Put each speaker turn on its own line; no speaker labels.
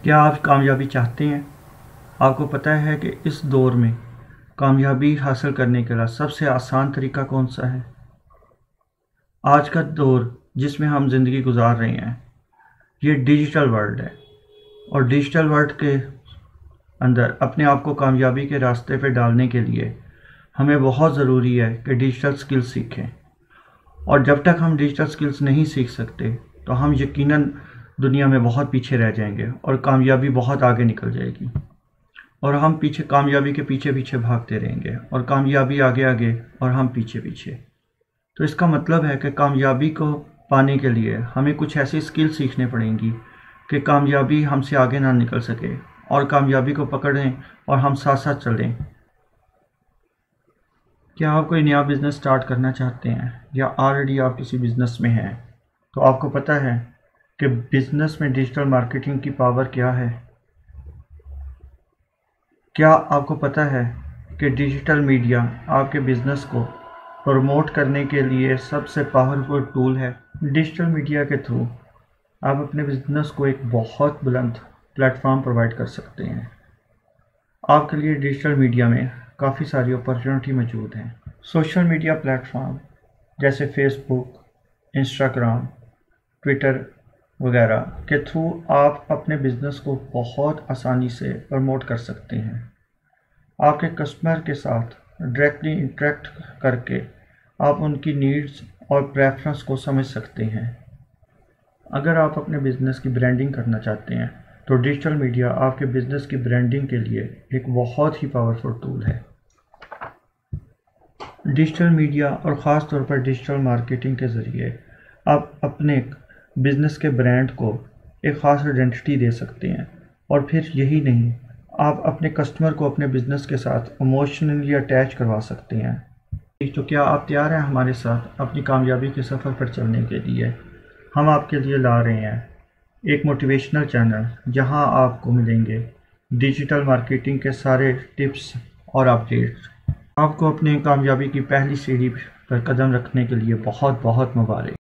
کیا آپ کامیابی چاہتے ہیں؟ آپ کو پتہ ہے کہ اس دور میں کامیابی حاصل کرنے کے لیے سب سے آسان طریقہ کون سا ہے؟ آج کا دور جس میں ہم زندگی گزار رہے ہیں یہ ڈیجیٹل ورلڈ ہے، اور ڈیجیٹل ورلڈ کے اندر اپنے آپ کو کامیابی کے راستے پہ ڈالنے کے لیے ہمیں بہت ضروری ہے کہ ڈیجیٹل سکلز سیکھیں، اور جب تک ہم ڈیجیٹل سکلز نہیں سیکھ سکتے تو ہم یقیناً دنیا میں بہت پیچھے رہ جائیں گے اور کامیابی بہت آگے نکل جائے گی، اور ہم کامیابی کے پیچھے پیچھے بھاگتے رہیں گے، اور کامیابی آگے آگے اور ہم پیچھے پیچھے۔ تو اس کا مطلب ہے کہ کامیابی کو پانے کے لیے ہمیں کچھ ایسی سکل سیکھنے پڑیں گی کہ کامیابی ہم سے آگے نہ نکل سکے، اور کامیابی کو پکڑیں اور ہم ساتھ ساتھ چلیں۔ کیا آپ کوئی نیا بزنس سٹارٹ کرنا چاہتے ہیں یا آلریڈی آپ کسی بزنس میں ہیں؟ تو آپ کو پتہ ہے کہ بزنس میں ڈیجیٹل مارکیٹنگ کی پاور کیا ہے؟ کیا آپ کو پتہ ہے کہ ڈیجیٹل میڈیا آپ کے بزنس کو پروموٹ کرنے کے لیے سب سے پاورفل ٹول ہے؟ ڈیجیٹل میڈیا کے تھرو آپ اپنے بزنس کو ایک بہت بلند پلیٹ فارم پرووائڈ کر سکتے ہیں۔ آپ کے لیے ڈیجیٹل میڈیا میں کافی ساری اپرچونٹی موجود ہیں۔ سوشل میڈیا پلیٹ فارم جیسے فیس بک، انسٹاگرام، ٹویٹر وغیرہ کے تھرو آپ اپنے بزنس کو بہت آسانی سے پروموٹ کر سکتے ہیں۔ آپ کے کسٹمر کے ساتھ ڈائریکٹلی انٹریکٹ کر کے آپ ان کی نیڈز اور پریفرنس کو سمجھ سکتے ہیں۔ اگر آپ اپنے بزنس کی برانڈنگ کرنا چاہتے ہیں تو ڈیجیٹل میڈیا آپ کے بزنس کی برانڈنگ کے لیے ایک بہت ہی پاورفل ٹول ہے۔ ڈیجیٹل میڈیا اور خاص طور پر ڈیجیٹل مارکیٹنگ کے ذریعے آپ اپنے بزنس کے برانڈ کو ایک خاص آئیڈینٹی دے سکتے ہیں، اور پھر یہی نہیں، آپ اپنے کسٹمر کو اپنے بزنس کے ساتھ ایموشنلی اٹیچ کروا سکتے ہیں۔ تو کیا آپ تیار ہیں ہمارے ساتھ اپنی کامیابی کے سفر پر چلنے کے لیے؟ ہم آپ کے لیے لا رہے ہیں ایک موٹیویشنل چینل جہاں آپ کو ملیں گے ڈیجیٹل مارکیٹنگ کے سارے ٹپس اور اپڈیٹس۔ آپ کو اپنے کامیابی کی پہلی سیڑھی پر قدم رکھنے کے لیے بہت بہت مبارک۔